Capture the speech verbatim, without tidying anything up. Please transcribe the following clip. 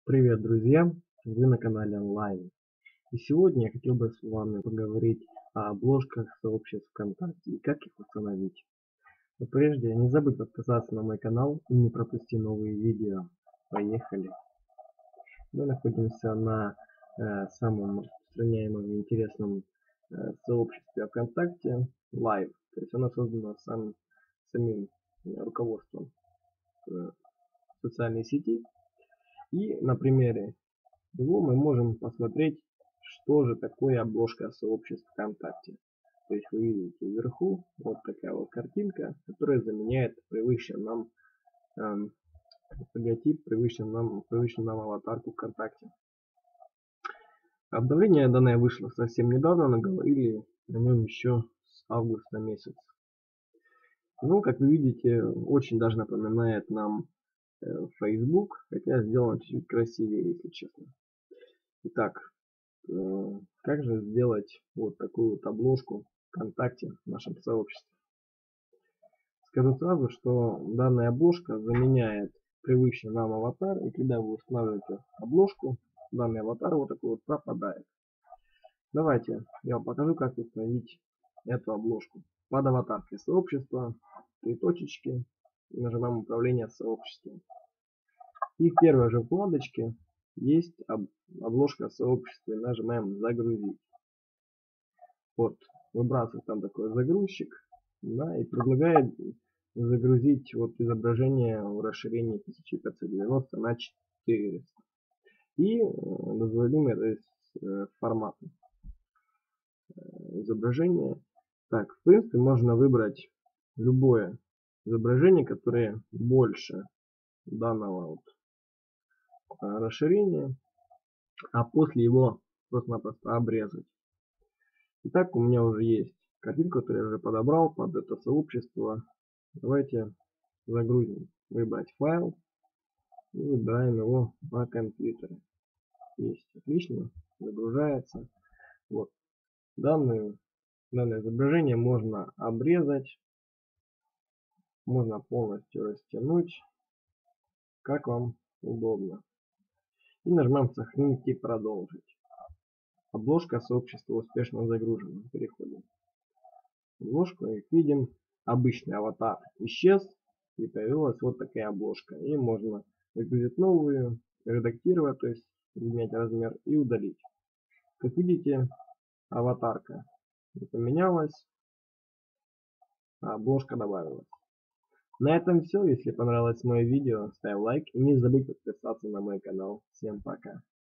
Привет, друзья! Вы на канале онлайн. И сегодня я хотел бы с вами поговорить о обложках сообществ ВКонтакте и как их установить. Но прежде не забудь подписаться на мой канал и не пропусти новые видео. Поехали! Мы находимся на э, самом распространяемом и интересном э, сообществе ВКонтакте Live. То есть оно создано сам, самим руководством э, социальной сети. И на примере его мы можем посмотреть, что же такое обложка сообществ ВКонтакте. То есть вы видите вверху вот такая вот картинка, которая заменяет привычный нам эм, логотип, привычный нам, привычную нам аватарку ВКонтакте. Обновление данное вышло совсем недавно, но говорили о нем еще с августа месяца. Ну, как вы видите, очень даже напоминает нам э, Facebook, хотя сделано чуть красивее, если честно. Итак, Э, как же сделать вот такую вот обложку ВКонтакте в нашем сообществе? Скажу сразу, что данная обложка заменяет привычный нам аватар, и когда вы устанавливаете обложку, данный аватар вот такой вот пропадает. Давайте я вам покажу, как установить эту обложку. Под аватаркой сообщества, три точечки, и нажимаем управление сообществом. И в первой же вкладочке есть обложка сообщества, и нажимаем загрузить. Вот, выбрасывает там такой загрузчик, да, и предлагает загрузить вот изображение в расширении тысяча пятьсот девяносто на четыреста. И э, дозволим это из э, формата э, изображения. Так, в принципе, можно выбрать любое изображение, которое больше данного вот, э, расширения, а после его просто-напросто обрезать. Итак, у меня уже есть картинку, которую я уже подобрал под это сообщество. Давайте загрузим. Выбрать файл и выбираем его на компьютере. Есть, отлично, загружается. Вот данную, данное изображение можно обрезать, можно полностью растянуть, как вам удобно. И нажимаем сохранить и продолжить. Обложка сообщества успешно загружена. Переходим в обложку и видим, обычный аватар исчез и появилась вот такая обложка. И можно загрузить новую, редактировать, то есть изменять размер и удалить. Как видите, аватарка не поменялась, а обложка добавилась. На этом все. Если понравилось мое видео, ставь лайк и не забудь подписаться на мой канал. Всем пока.